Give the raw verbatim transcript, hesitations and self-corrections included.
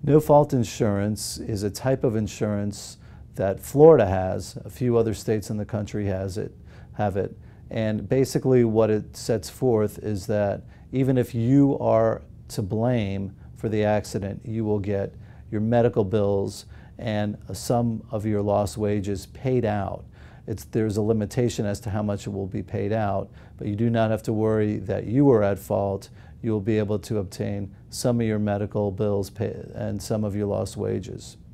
No-fault insurance is a type of insurance that Florida has. A few other states in the country has it, have it. And basically what it sets forth is that even if you are to blame for the accident, you will get your medical bills and some of your lost wages paid out. It's, there's a limitation as to how much it will be paid out, but you do not have to worry that you were at fault. You will be able to obtain some of your medical bills pay, and some of your lost wages.